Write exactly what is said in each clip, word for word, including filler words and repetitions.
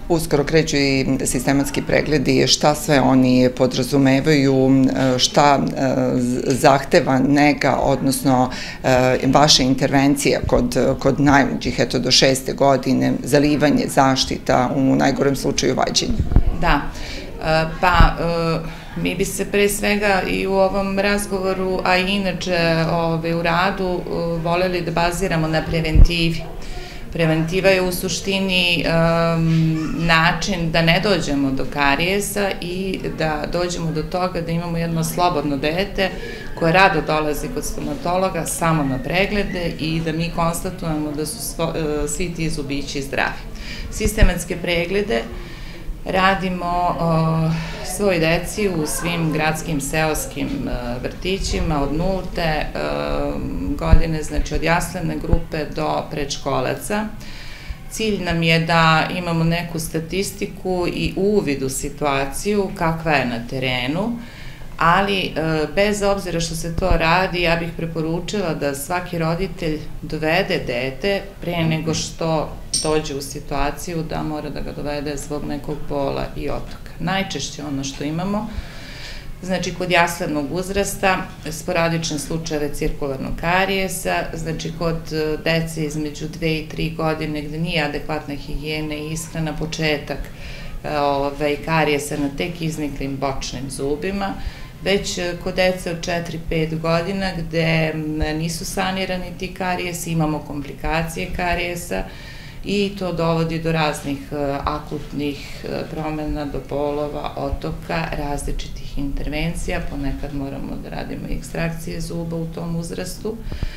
Uskoro kreću i sistematski pregledi, šta sve oni podrazumevaju, šta zahteva nega, odnosno vaše intervencije kod najmlađih, eto do šeste godine, zalivanje, zaštita, u najgorem slučaju vađenje. Da, pa mi bi se pre svega i u ovom razgovoru, a i inače u radu, voljeli da baziramo na preventivi. Preventiva je u suštini način da ne dođemo do karijesa i da dođemo do toga da imamo jedno slobodno dete koje rado dolazi kod stomatologa samo na preglede i da mi konstatujemo da su svi ti zubići zdravi. Sistematske preglede radimo svoj deci u svim gradskim, seoskim vrtićima od nulte godine, znači od jaslene grupe do predškolaca. Cilj nam je da imamo neku statistiku i uvid u situaciju kakva je na terenu, ali bez obzira što se to radi, ja bih preporučila da svaki roditelj dovede dete pre nego što dođe u situaciju da mora da ga dovede zbog nekog bola i otoka. Najčešće ono što imamo, znači kod jaslenog uzrasta, sporadične slučajeve cirkularnog karijesa, znači kod dece između dve i tri godine gde nije adekvatna higijena i ishrana, početak karijesa na tek izniklim bočnim zubima, već kod dece od četiri pet godina gde nisu sanirani ti karijesi, imamo komplikacije karijesa i to dovodi do raznih akutnih promena, do bolova, otoka, različitih intervencija, ponekad moramo da radimo i ekstrakcije zuba u tom uzrastu,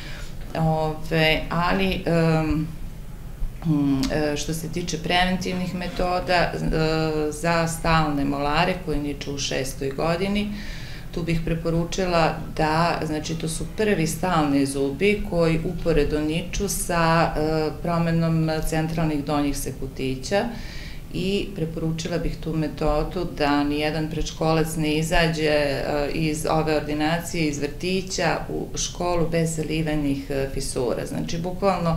ali što se tiče preventivnih metoda za stalne molare koji niču u šestoj godini, tu bih preporučila da, znači to su prvi stalni zubi koji uporedo niču sa promenom centralnih donjih sekutića i preporučila bih tu metodu da nijedan predškolac ne izađe iz ove ordinacije, iz vrtića u školu bez zalivenih fisura. Znači, bukvalno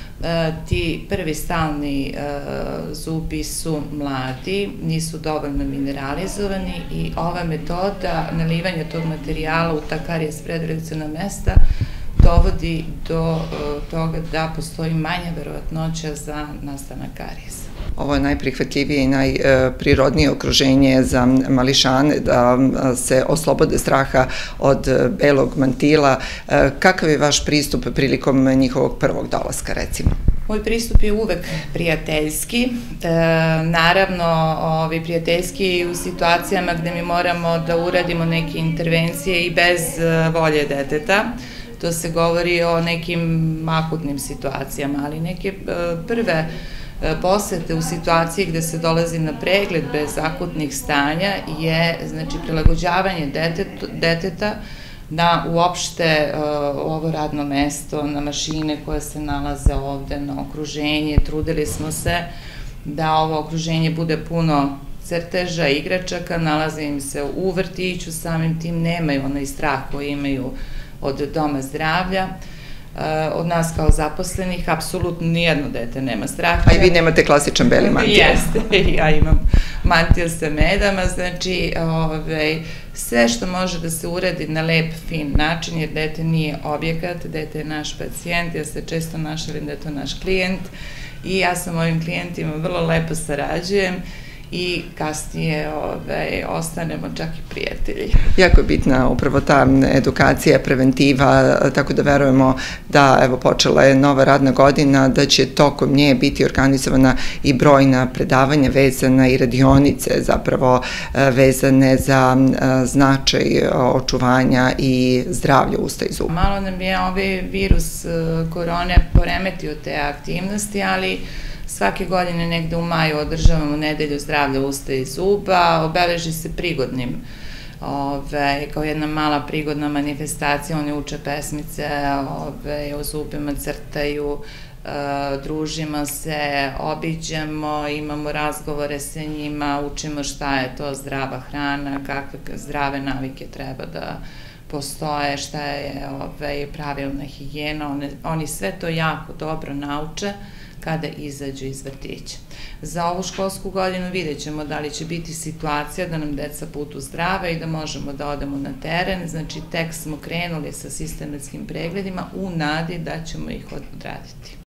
ti prvi stalni zubi su mladi, nisu dovoljno mineralizovani i ova metoda nalivanja tog materijala u ta karijes predreakciona mesta dovodi do toga da postoji manja verovatnoća za nastanak karijesa. Ovo je najprihvatljivije i najprirodnije okruženje za mališane, da se oslobode straha od belog mantila. Kakav je vaš pristup prilikom njihovog prvog dolaska, recimo? Moj pristup je uvek prijateljski, naravno prijateljski u situacijama gde mi moramo da uradimo neke intervencije i bez volje deteta. To se govori o nekim akutnim situacijama, ali neke prve posete u situaciji gde se dolazi na pregled bez akutnih stanja je, znači, prilagođavanje deteta na uopšte ovo radno mesto, na mašine koje se nalaze ovde, na okruženje. Trudili smo se da ovo okruženje bude puno crteža, igračaka, nalaze im se u vrtiću, samim tim nemaju onaj strah koji imaju od doma zdravlja. Od nas kao zaposlenih, apsolutno nijedno dete nema straha. A i vi nemate klasičan beli mantil. Jeste, ja imam mantil sa medama, znači sve što može da se uradi na lep, fin način, jer dete nije objekat, dete je naš pacijent, ja se često našalim da je to naš klijent i ja sa mojim klijentima vrlo lepo sarađujem i kasnije ostanemo čak i prijatelji. Jako je bitna upravo ta edukacija, preventiva, tako da verujemo da, evo, počela je nova radna godina, da će tokom nje biti organizovana i brojna predavanja vezana i radionice zapravo vezane za značaj očuvanja i zdravlja usta i zuba. Malo nam je ovaj virus korone poremetio te aktivnosti, ali svake godine negde u maju održavamo nedelju zdravlja usta i zuba, obeleži se prigodnim, kao jedna mala prigodna manifestacija, oni uče pesmice, o zubima crtaju, družimo se, obiđemo, imamo razgovore sa njima, učimo šta je to zdrava hrana, kakve zdrave navike treba da postoje, šta je pravilna higijena, oni sve to jako dobro nauče kada izađu iz vrtića. Za ovu školsku godinu vidjet ćemo da li će biti situacija da nam deca putu zdrave i da možemo da odemo na teren, znači tek smo krenuli sa sistematskim pregledima u nadi da ćemo ih odraditi.